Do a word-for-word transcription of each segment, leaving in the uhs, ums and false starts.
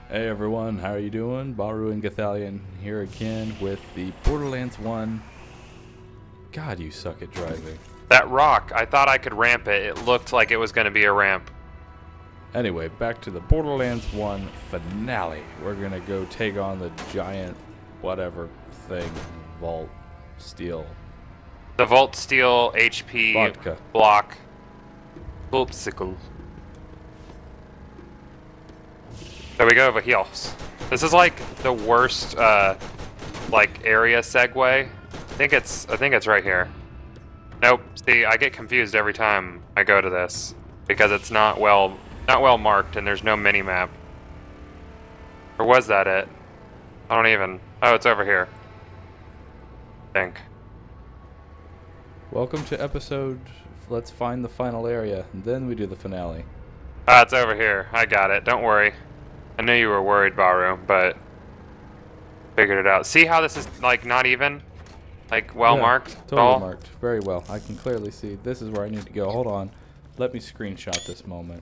Hey everyone, how are you doing? Bahroo and Gothalion here again with the Borderlands one. God, you suck at driving. That rock, I thought I could ramp it. It looked like it was going to be a ramp. Anyway, back to the Borderlands one finale. We're gonna go take on the giant whatever thing, Vault Steel. The Volt Steel H P Vodka. block. Popsicle. There we go, over heals. This is like the worst uh, like area segue. I think it's I think it's right here. Nope. See, I get confused every time I go to this because it's not well not well marked and there's no mini map. Or was that it? I don't even. Oh, it's over here. I think. Welcome to episode. Let's find the final area, and then we do the finale. Ah, it's over here. I got it. Don't worry. I knew you were worried, Bahroo, but figured it out. See how this is like not even, like well yeah, marked. Totally all? marked. Very well. I can clearly see. This is where I need to go. Hold on. Let me screenshot this moment.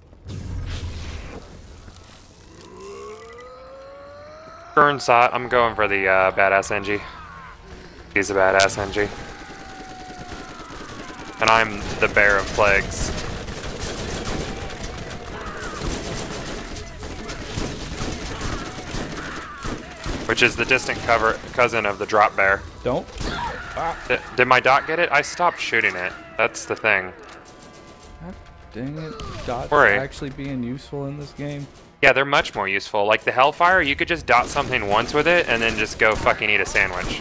Burnsot. I'm going for the uh, badass N G. He's a badass N G. And I'm the bear of plagues. Which is the distant cover cousin of the drop bear. Don't. Ah. Did, did my dot get it? I stopped shooting it. That's the thing. God dang it. Dots Worry. actually being useful in this game. Yeah, they're much more useful. Like the Hellfire, you could just dot something once with it and then just go fucking eat a sandwich.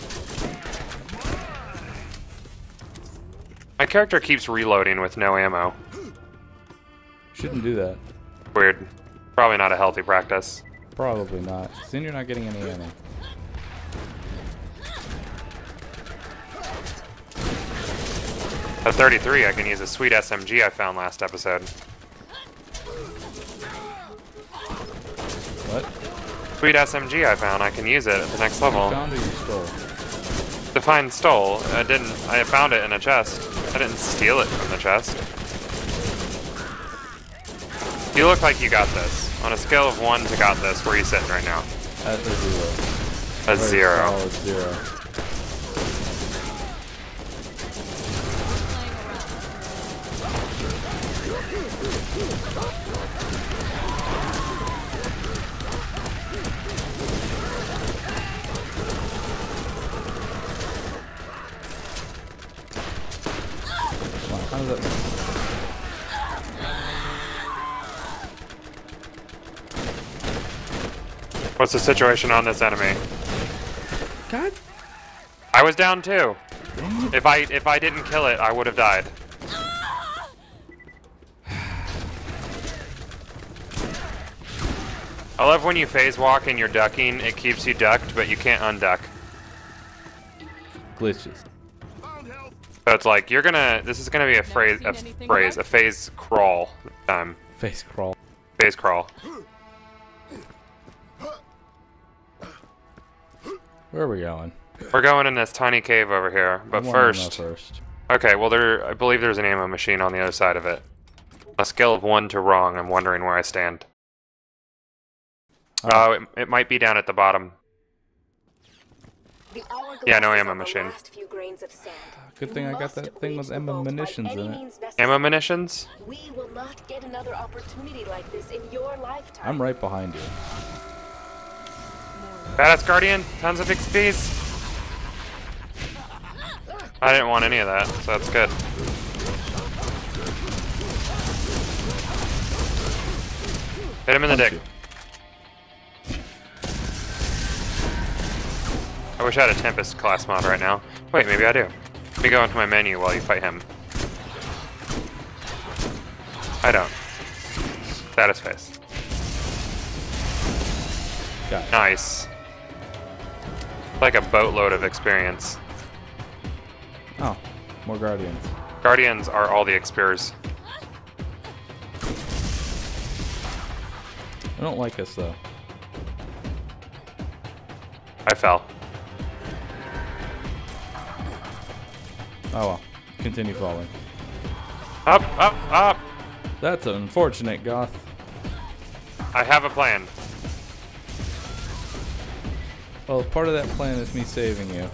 My character keeps reloading with no ammo. Shouldn't do that. Weird. Probably not a healthy practice. Probably not. Then you're not getting any ammo. At thirty-three, I can use a sweet S M G I found last episode. What? Sweet S M G I found. I can use it at the next level. You found or you stole? Define stole. I didn't. I found it in a chest. I didn't steal it from the chest. You look like you got this. On a scale of one to got this, where are you sitting right now? At a zero. A zero. Solid zero. Come on, how does that... What's the situation on this enemy? God. I was down too. If I if I didn't kill it, I would have died. I love when you phase walk and you're ducking. It keeps you ducked, but you can't unduck. Glitches. So it's like you're gonna. This is gonna be a phrase, a phrase, a phase crawl this time. Face crawl. Phase crawl. Where are we going? We're going in this tiny cave over here, but I wanna know first. first. Okay, well there. I believe there's an ammo machine on the other side of it. A scale of one to wrong. I'm wondering where I stand. Oh, uh, it, it might be down at the bottom. Yeah, no ammo machine. Good thing I got that thing with ammo munitions in it. Ammo munitions? We will not get another opportunity like this in your lifetime. I'm right behind you. Badass Guardian, tons of X Ps. I didn't want any of that, so that's good. Hit him in the dick. I wish I had a Tempest class mod right now. Wait, maybe I do. Let me go into my menu while you fight him. I don't. Status face. Got it. Nice. Like a boatload of experience. Oh, more Guardians. Guardians are all the expirs. I don't like us though. I fell. Oh well. Continue falling. Up, up, up! That's unfortunate, Goth. I have a plan. Well, part of that plan is me saving you.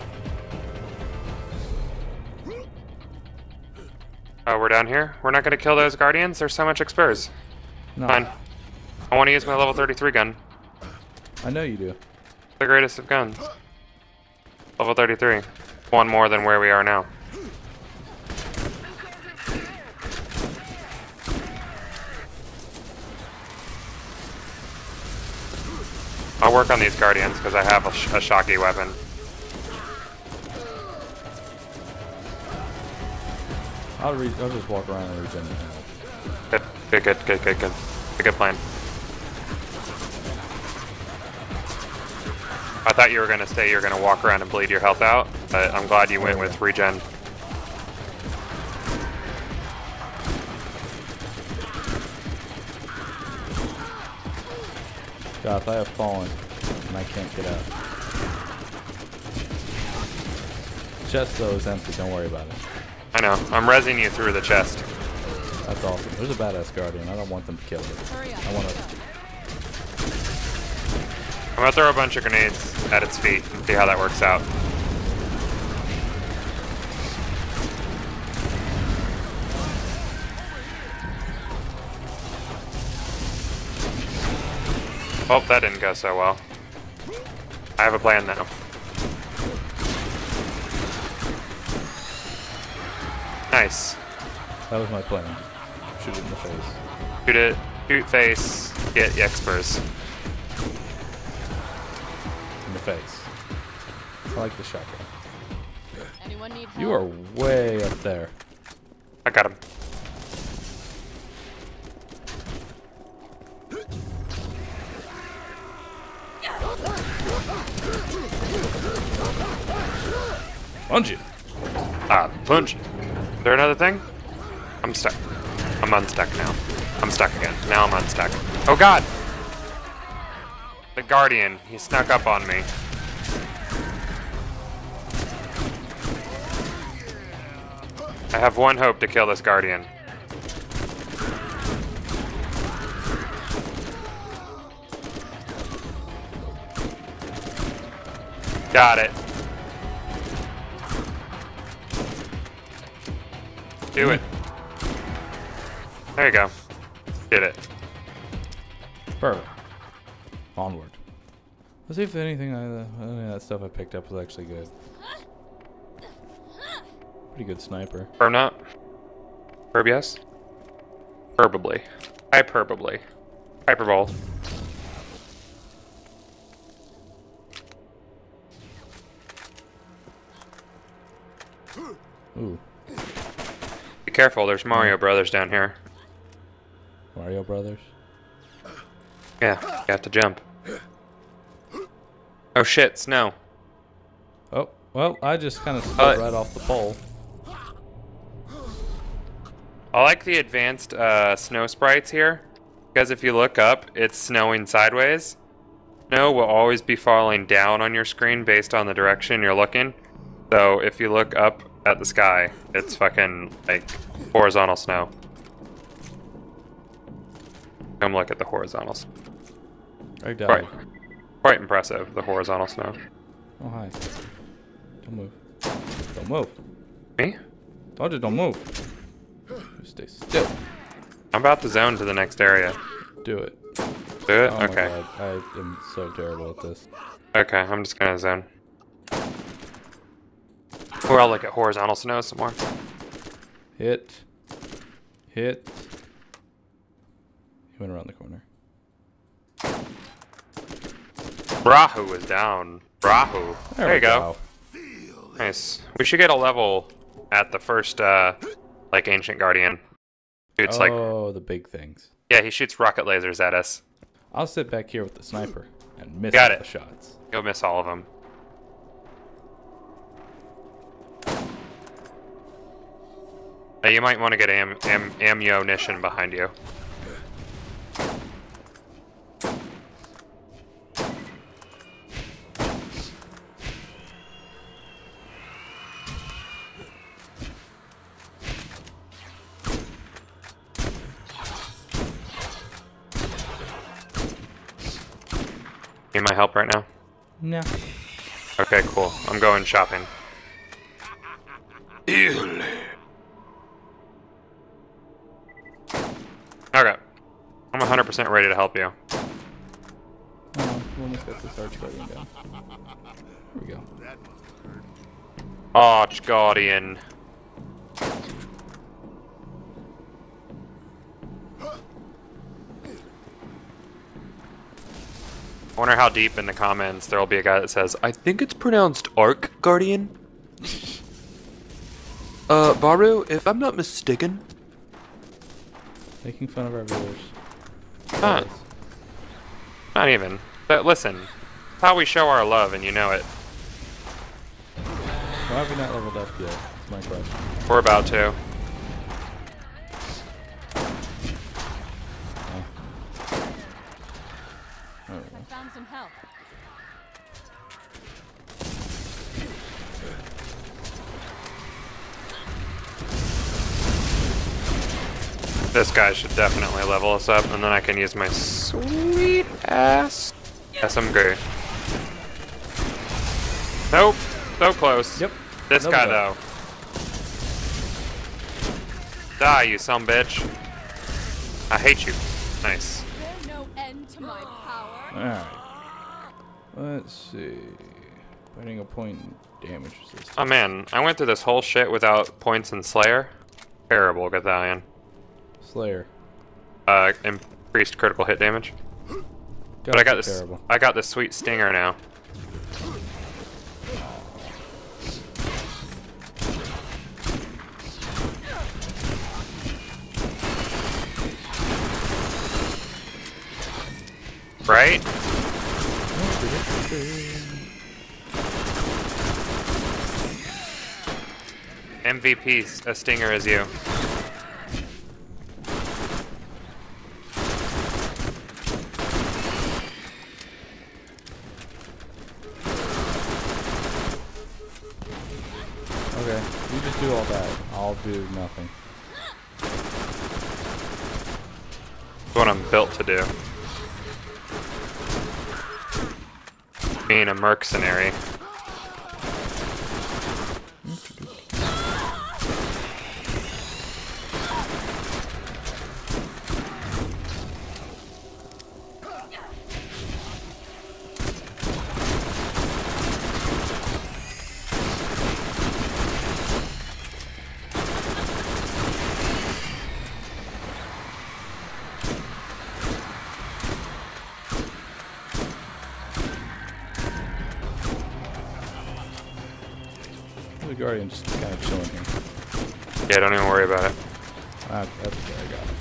Oh, we're down here? We're not gonna kill those guardians? There's so much expers. No. Fine. I want to use my level thirty-three gun. I know you do. The greatest of guns. Level thirty-three. One more than where we are now. I'll work on these guardians because I have a, sh a shocky weapon. I'll, re I'll just walk around and regen the health. Good, good, good, good, good, good. A good plan. I thought you were gonna say you were gonna walk around and bleed your health out, but I'm glad you went with regen. Goth, I have fallen, and I can't get out. Chest though is empty, don't worry about it. I know, I'm rezzing you through the chest. That's awesome. There's a badass guardian, I don't want them to kill it. I want to... I'm gonna throw a bunch of grenades at its feet and see how that works out. Oh, that didn't go so well. I have a plan now. Nice. That was my plan. Shoot it in the face. Shoot it, shoot face, get Xpers. In the face. I like the shotgun. Anyone need help? You are way up there. I got him. Punch it. Ah, punch. Is there another thing? I'm stuck. I'm unstuck now. I'm stuck again. Now I'm unstuck. Oh god! The Guardian. He snuck up on me. I have one hope to kill this Guardian. Got it. Do it. There you go. Did it. Perfect. Onward. Let's see if anything, uh, any of that stuff I picked up was actually good. Pretty good sniper. Herb not? Herb yes? Herbably. Hyperbably. Hyperbole. Ooh. Be careful, there's Mario Brothers down here. Mario Brothers? Yeah, you have to jump. Oh shit, snow. Oh, well, I just kind of slid Uh, right off the pole. I like the advanced uh, snow sprites here, because if you look up, it's snowing sideways. Snow will always be falling down on your screen based on the direction you're looking. So if you look up at the sky, it's fucking like horizontal snow. Come look at the horizontals. I died. Quite, quite impressive, the horizontal snow. Oh, hi. Don't move. Don't move. Me? Told you, don't move. Just stay still. I'm about to zone to the next area. Do it. Do it? Oh my Okay. God. I am so terrible at this. Okay, I'm just gonna zone. Or I'll look at horizontal snow some more. Hit. Hit. He went around the corner. Bahroo is down. Bahroo. There, we you go. Nice. We should get a level at the first, uh, like, Ancient Guardian. Shoots, like, Oh, the big things. yeah, he shoots rocket lasers at us. I'll sit back here with the sniper and miss Got all it. the shots. You'll miss all of them. Now, you might want to get am am ammunition behind you. Need my help right now? No. Okay, cool. I'm going shopping. Okay. I'm one hundred percent ready to help you. Oh, we almost got this arch guardian down. There we go. Arch Guardian. I wonder how deep in the comments there'll be a guy that says, I think it's pronounced Arc Guardian. uh, Bahroo, if I'm not mistaken. Making fun of our viewers. Huh. Not even. But listen, it's how we show our love, and you know it. Why have we not leveled up yet? That's my question. We're about to. Oh. Oh. I found some help. This guy should definitely level us up, and then I can use my sweet ass S M G. Nope. So close. Yep. This Level guy, up. though. Die, you some bitch. I hate you. Nice. There's no end to my power. Alright. Let's see. Finding a point in damage resistance. Oh man, I went through this whole shit without points in Slayer. Terrible, Gothalion. Slayer. Uh, increased critical hit damage. But I got this. Terrible. I got this sweet stinger now. Right? M V P, a stinger is you. Okay, you just do all that. I'll do nothing. It's what I'm built to do. Being a mercenary. The Guardian just kind of chilling here. Yeah, don't even worry about it. Ah, that's okay, I got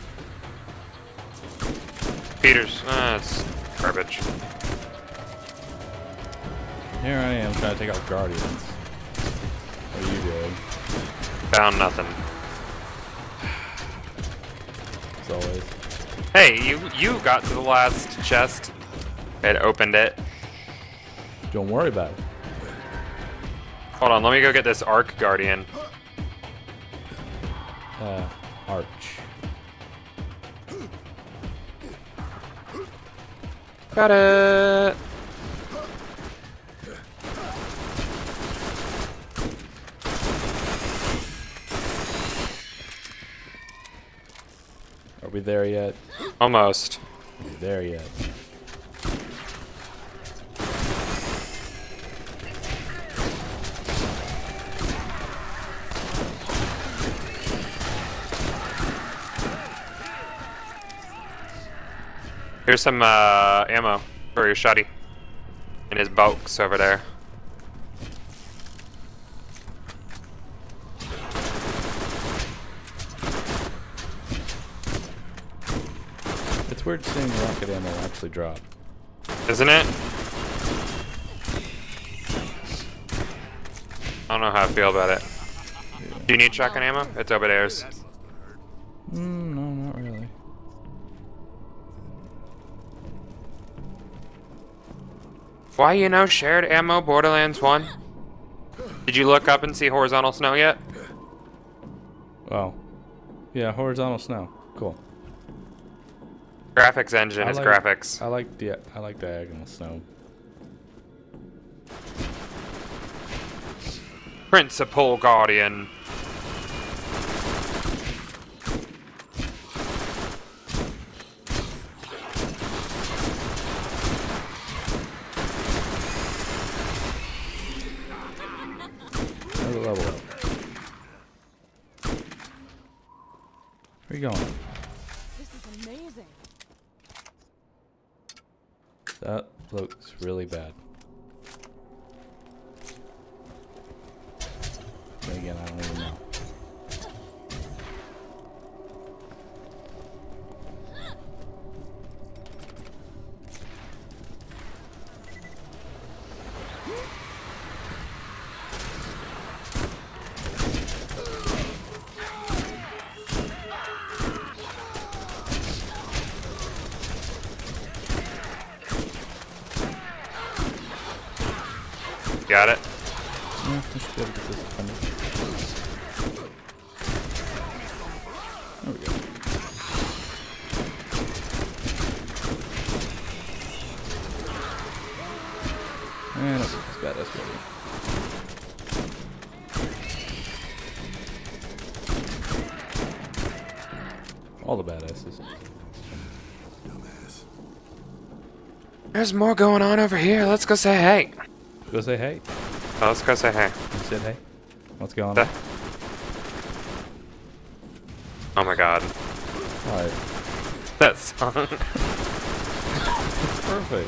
it. Peters, ah, it's garbage. Here I am trying to take out Guardians. What are you doing? Found nothing. As always. Hey, you you got to the last chest and opened it. Don't worry about it. Hold on, let me go get this Arc Guardian. Uh, Arch. Got it. Are we there yet? Almost. Are we there yet? Here's some uh, ammo for your shotty. In his box over there. It's weird seeing rocket ammo actually drop. Isn't it? I don't know how I feel about it. Do you need shotgun ammo? It's over there. Mm, no, not really. Why, you know, shared ammo Borderlands one? Did you look up and see horizontal snow yet? Oh. Yeah, horizontal snow. Cool. Graphics engine I is like- graphics. I like the I like diagonal snow. Principal Guardian. Another level up. Where you going? This is amazing. That looks really bad. Then again, I don't even know. Got it. Yeah, I should be able to get this defended. There we go. And that's as bad as ready. All the badasses. There's more going on over here. Let's go say hey. Go say hey. Oh, let's go say hey. You said hey. What's going The- on? Oh my god. Alright. That song. It's perfect.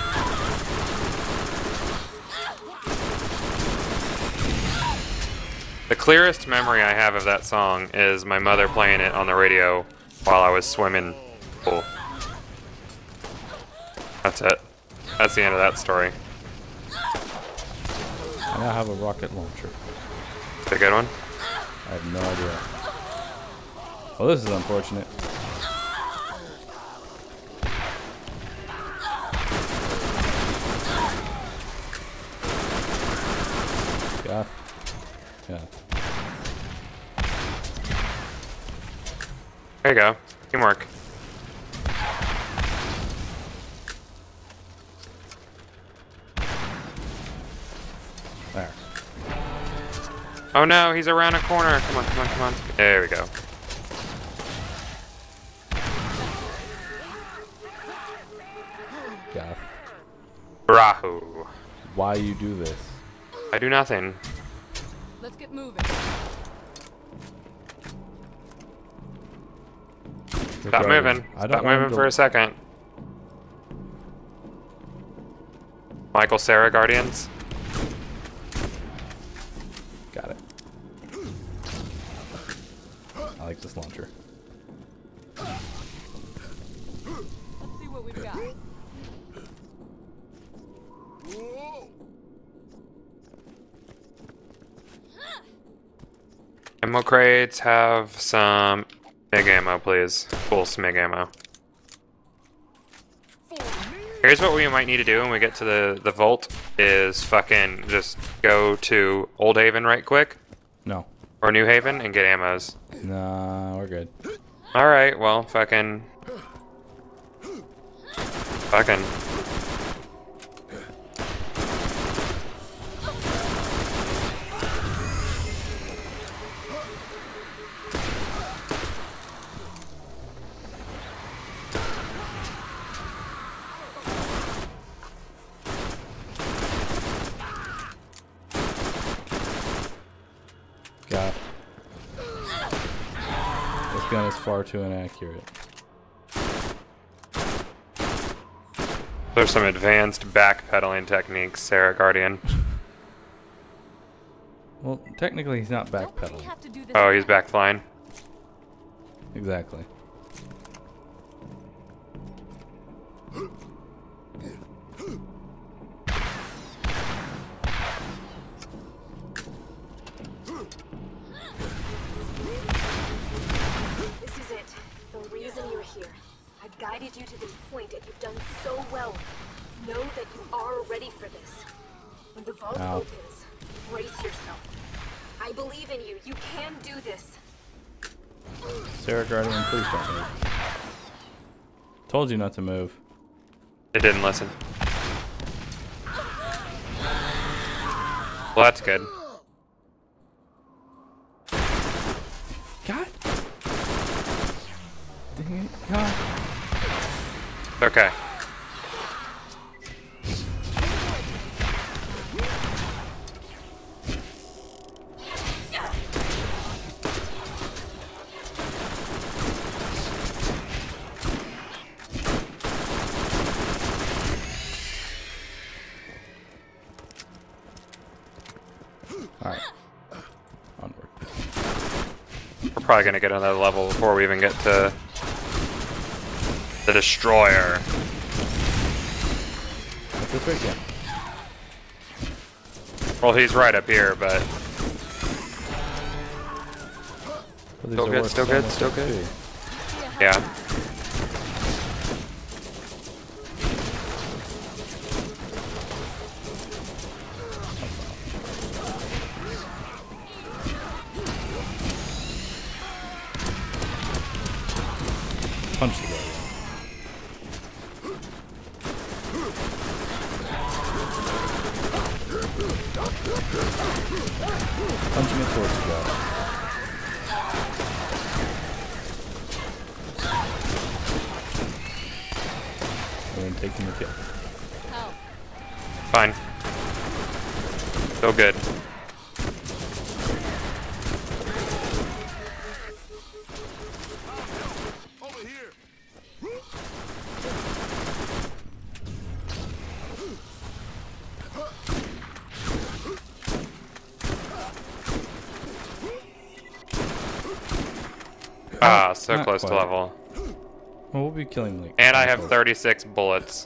The clearest memory I have of that song is my mother playing it on the radio while I was swimming pool. That's it. That's the end of that story. I now have a rocket launcher. Is it a good one? I have no idea. Well, this is unfortunate. Yeah. Yeah. There you go. Teamwork. There. Oh no, he's around a corner. Come on, come on, come on. There we go. Yeah. Bahroo. Why you do this? I do nothing. Let's get moving. Stop moving. I don't Stop want moving to- for a second. Michael Sarah Guardians. Got it. I like this launcher. Let's see what we've got. Ammo crates have some MIG ammo, please. Full SMIG ammo. Here's what we might need to do when we get to the, the vault is fucking just go to Old Haven right quick. No. Or New Haven and get ammos. Nah, we're good. Alright, well, fucking... Fucking... Got it. This gun is far too inaccurate. There's some advanced backpedaling techniques, Sarah Guardian. Well, technically he's not Don't we backpedaling. have to do this Oh, he's now? back flying. Exactly. This is it. The reason you're here. I've guided you to this point, and you've done so well. Know that you are ready for this. When the vault Ow. opens, brace yourself. I believe in you. You can do this. Sarah Guardian, please don't move. Told you not to move. It didn't listen. Well, that's good. Okay. Alright. Onward. We're probably gonna get another level before we even get to the destroyer. That's this way again. Well, he's right up here, but But these Still are good, worth still so good, much still X good. P. yeah. Punch the guy. Punching it towards the guy. And then taking the kill. Help. Fine. Still good. Ah, so Not close to quite. level. Well, we'll be killing like. And I have chemicals. thirty-six bullets.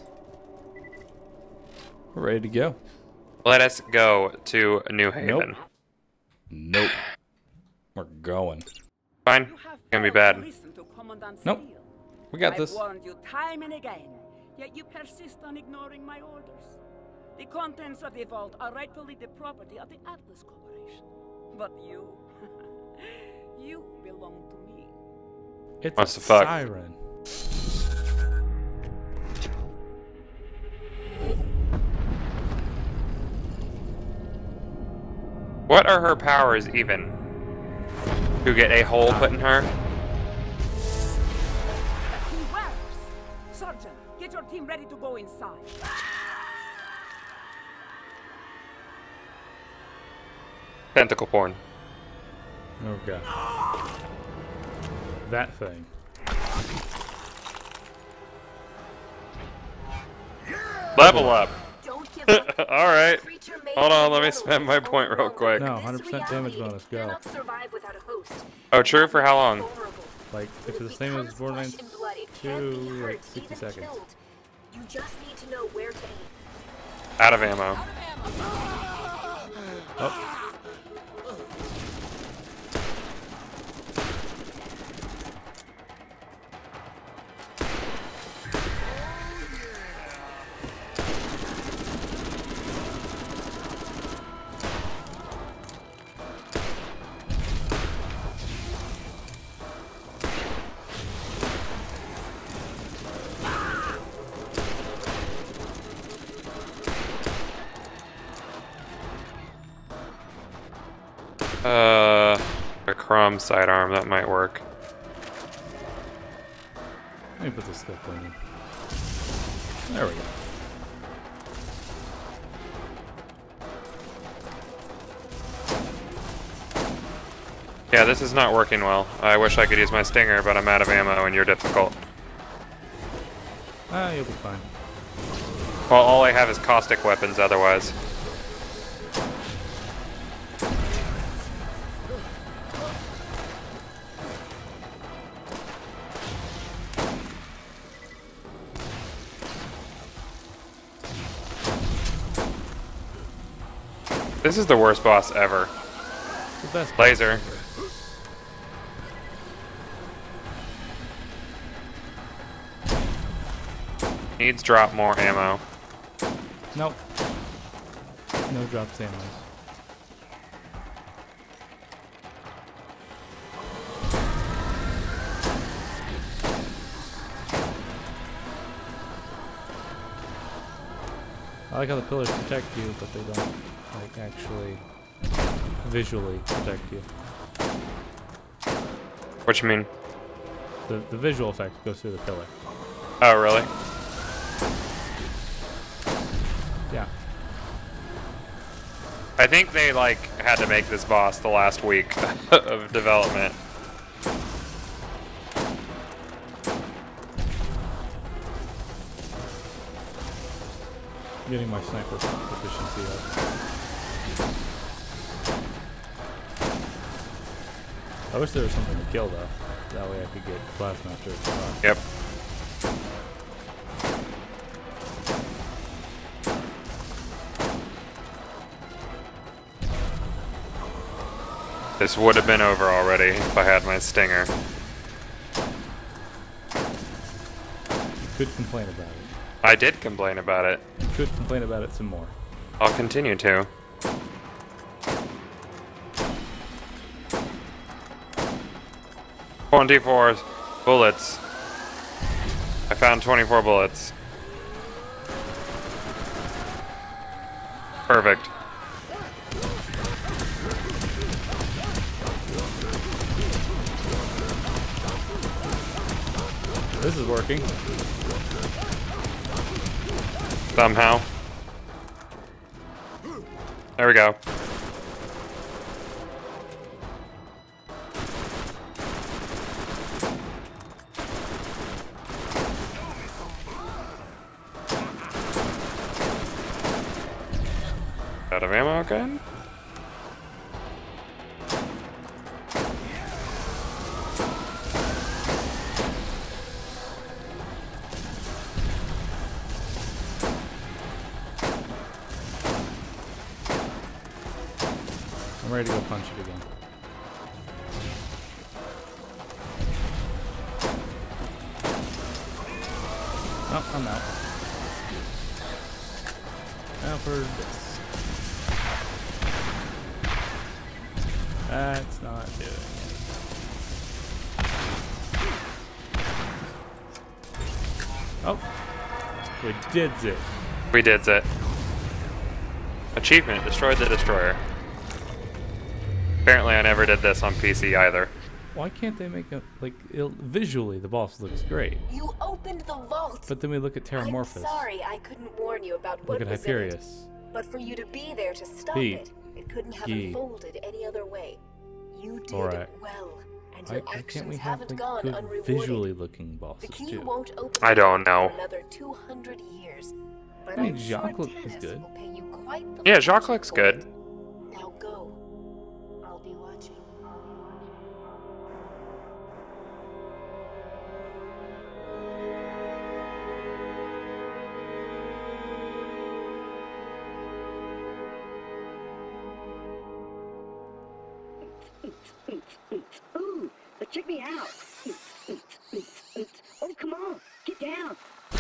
We're ready to go. Let us go to New Haven. Nope. Nope. We're going. Fine. You have Gonna be failed bad. to listen to Commandant Nope. Steele. We got I've this. warned you time and again, yet you persist on ignoring my orders. The contents of the vault are rightfully the property of the Atlas Corporation. But you, you belong to me. It's What's a the fuck? siren. What are her powers even? To get a hole put in her? He works! Sergeant, get your team ready to go inside. Tentacle porn. Oh god. That thing. Level up. Don't give up. Alright. Creature made Hold on, by let me metal spend is my point real vulnerable. quick. No, In one hundred percent this damage reality, bonus, it go. cannot survive without a host. Oh, true? For how long? Vulnerable. Like, if it's the same as Becomes Borderlands flesh and blood, it two, can't be like hurt, sixty even seconds. killed. You just need to know where to aim. Out of ammo. Out of ammo. Oh. Uh, a chrome sidearm, that might work. Let me put this stuff in. There we go. Yeah, this is not working well. I wish I could use my stinger, but I'm out of ammo and you're difficult. Ah, you'll be fine. Well, all I have is caustic weapons otherwise. This is the worst boss ever. The best. Laser. Needs drop more ammo. Nope. No drop sammos. I like how the pillars protect you, but they don't, like, actually visually protect you. What you mean? The, the visual effect goes through the pillar. Oh, really? I think they like had to make this boss the last week of development. I'm getting my sniper proficiency up. I wish there was something to kill though. That way I could get plasma after it's done. Yep. This would have been over already if I had my stinger. You could complain about it. I did complain about it. You could complain about it some more. I'll continue to. twenty-four bullets. I found twenty-four bullets. Perfect. This is working. Somehow. There we go. Out of ammo again? I'm ready to go punch it again. Oh, I'm out. Now for this. That's not doing it. Oh, we did it. We did it. Achievement, destroyed the destroyer. Apparently I never did this on P C either. Why can't they make a, like, il visually the boss looks great. You opened the vault. But then we look at Terramorphous. I'm sorry I couldn't warn you about what Look at was in it. Hyperius. But for you to be there to stop Pete. it, it couldn't have Ye. unfolded any other way. You did Alright. well, and Why, your why can't actions we have haven't like gone good unrewarded. visually looking The bosses key too? won't open I don't know. for another two hundred years. But I mean, I'm Jacques sure look- is Tannis good. will pay you quite the Yeah, Jacques fortune looks for good. it. Now go. I'll be watching. Ooh, but check me out. Oh, come on, get down.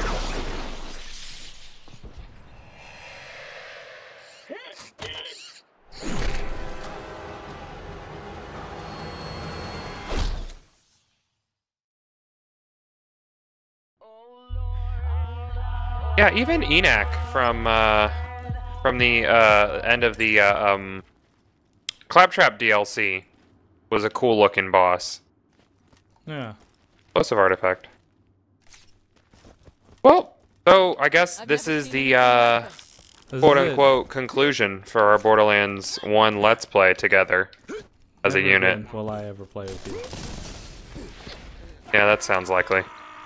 Yeah, even Enac from uh, from the uh, end of the uh, um, Claptrap D L C was a cool looking boss. Yeah. Explosive artifact. Well, so I guess I've this never is seen the anything uh, like this. This quote is it. unquote conclusion for our Borderlands one Let's Play together as a Never unit. again will I ever play with you. Yeah, that sounds likely.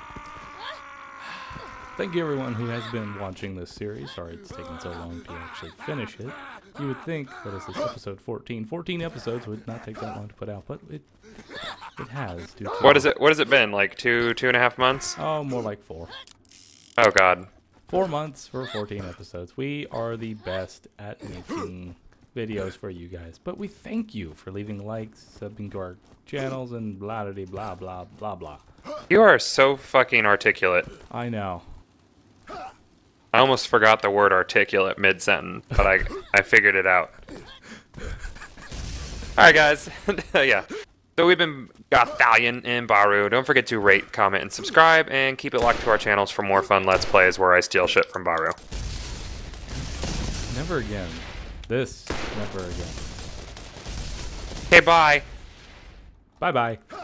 Thank you everyone who has been watching this series. Sorry it's taken so long to actually finish it. You would think, what is this, episode fourteen? fourteen episodes would not take that long to put out, but it it has. Due to What is it? What has it been? Like two, two and a half months? Oh, more like four. Oh God. Four months for fourteen episodes. We are the best at making videos for you guys. But we thank you for leaving likes, subbing to our channels, and blah blah blah blah blah blah. You are so fucking articulate. I know. I almost forgot the word articulate mid-sentence, but I I figured it out. Alright guys, yeah. So we've been Gothalion and Bahroo. Don't forget to rate, comment, and subscribe, and keep it locked to our channels for more fun Let's Plays where I steal shit from Bahroo. Never again. This, never again. Okay, bye! Bye bye.